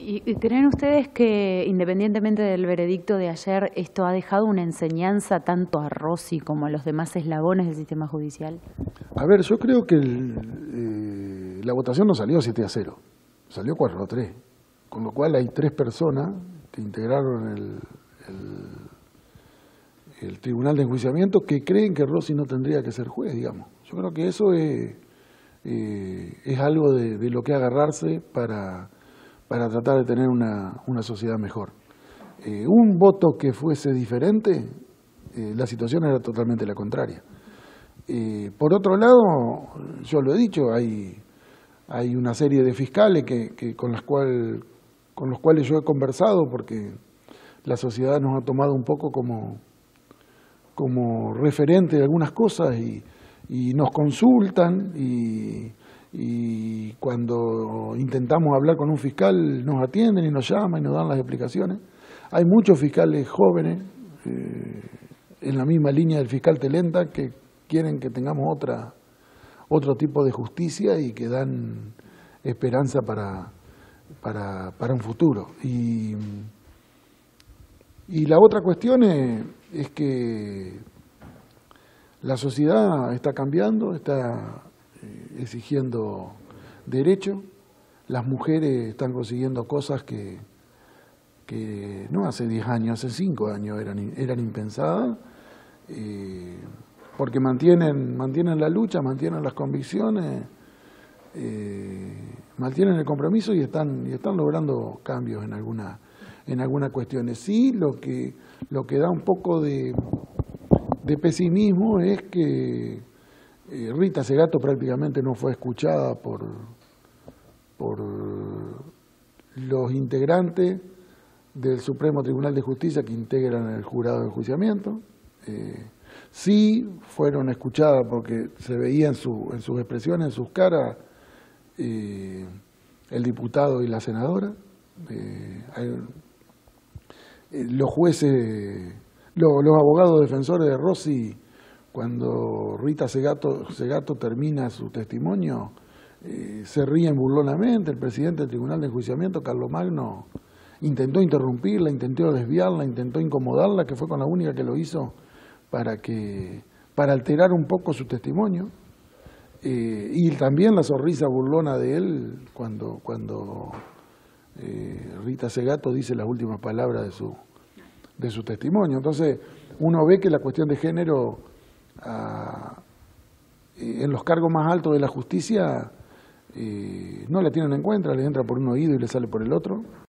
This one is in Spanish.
¿Y creen ustedes que, independientemente del veredicto de ayer, esto ha dejado una enseñanza tanto a Rossi como a los demás eslabones del sistema judicial? A ver, yo creo que la votación no salió 7-0, salió 4-3, con lo cual hay 3 personas que integraron el Tribunal de Enjuiciamiento que creen que Rossi no tendría que ser juez, digamos. Yo creo que eso es algo de lo que agarrarse para tratar de tener una sociedad mejor. Un voto que fuese diferente, la situación era totalmente la contraria. Por otro lado, yo lo he dicho, hay una serie de fiscales con los cuales yo he conversado, porque la sociedad nos ha tomado un poco como referente de algunas cosas y nos consultan y cuando intentamos hablar con un fiscal nos atienden y nos llaman y nos dan las explicaciones. Hay muchos fiscales jóvenes en la misma línea del fiscal Telenta que quieren que tengamos otro tipo de justicia y que dan esperanza para un futuro. Y la otra cuestión es que la sociedad está cambiando, está exigiendo derechos, las mujeres están consiguiendo cosas que no hace 10 años, hace 5 años eran impensadas, porque mantienen la lucha, mantienen las convicciones, mantienen el compromiso y están logrando cambios en algunas cuestiones. Sí, lo que da un poco de pesimismo es que Rita Segato prácticamente no fue escuchada por los integrantes del Supremo Tribunal de Justicia que integran el jurado de enjuiciamiento. Sí fueron escuchadas porque se veía en sus expresiones, en sus caras, el diputado y la senadora. Los jueces, los abogados defensores de Rossi, cuando Rita Segato termina su testimonio, se ríen burlonamente. El presidente del Tribunal de Enjuiciamiento, Carlos Magno, intentó interrumpirla, intentó desviarla, intentó incomodarla, que fue con la única que lo hizo para alterar un poco su testimonio. Y también la sonrisa burlona de él cuando Rita Segato dice las últimas palabras de su testimonio. Entonces uno ve que la cuestión de género en los cargos más altos de la justicia no la tienen en cuenta, les entra por un oído y le sale por el otro.